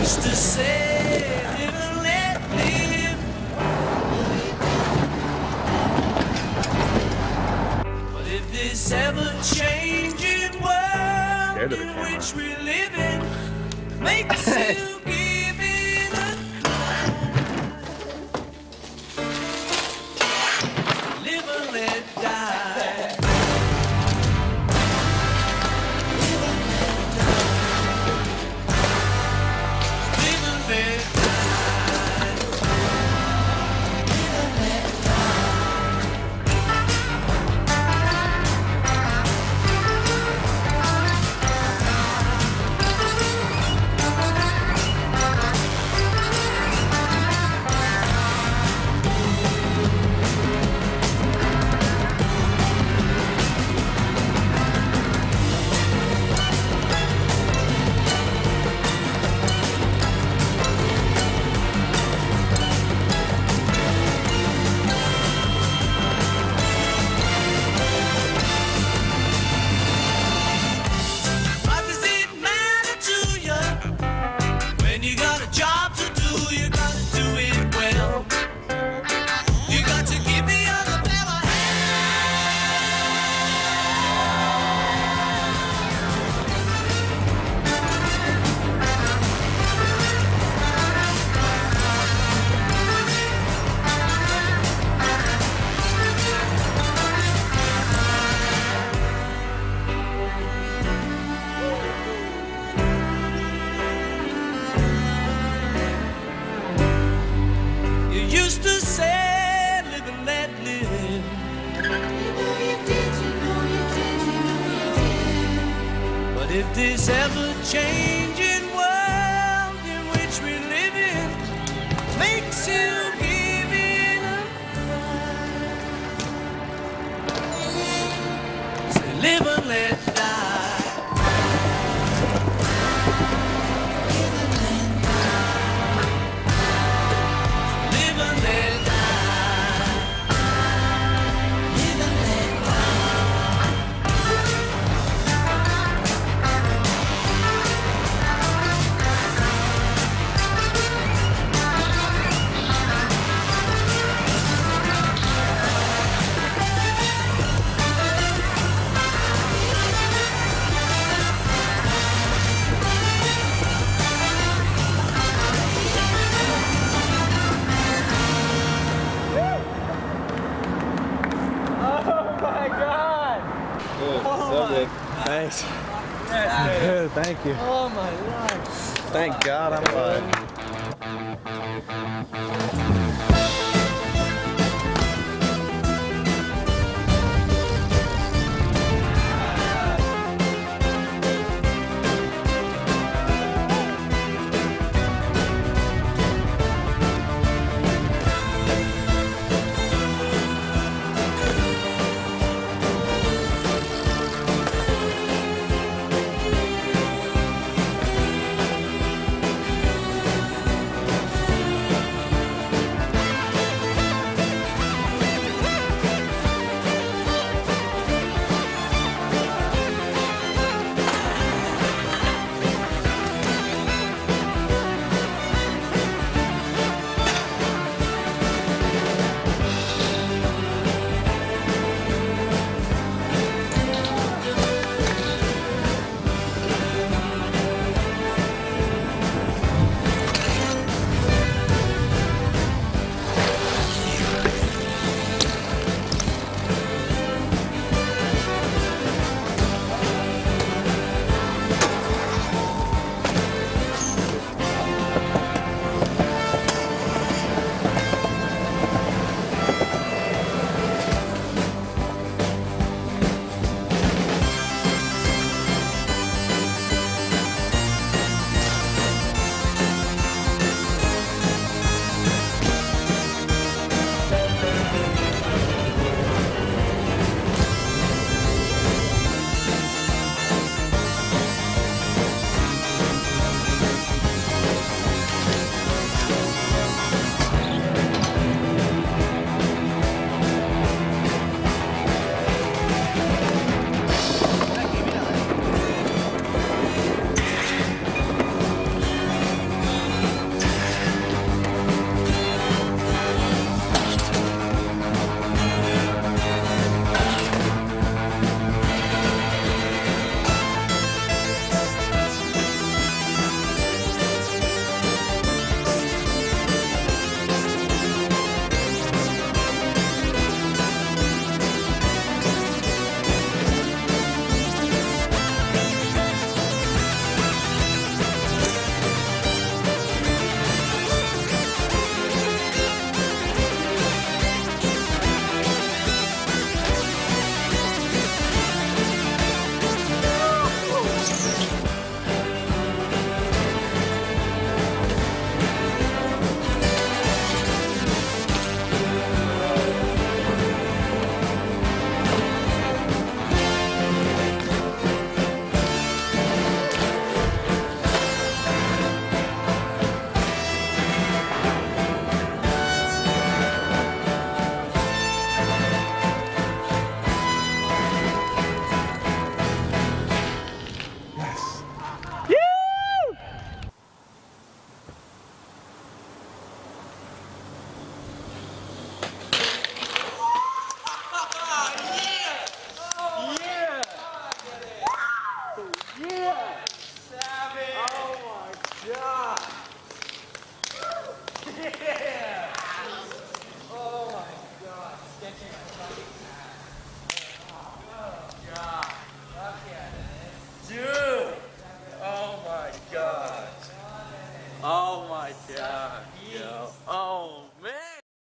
used to say, live and let live. But if this ever-changing world in which we live in makes you give in a cry, live and let die. Used to say, live and let live. You know you did, you know you did, you know you did. But if this ever-changing world in which we live in makes you give in a cry, say live and let die. Thanks. Yes, thank you. Oh my life. Thank God I'm alive. Oh my god. Yo.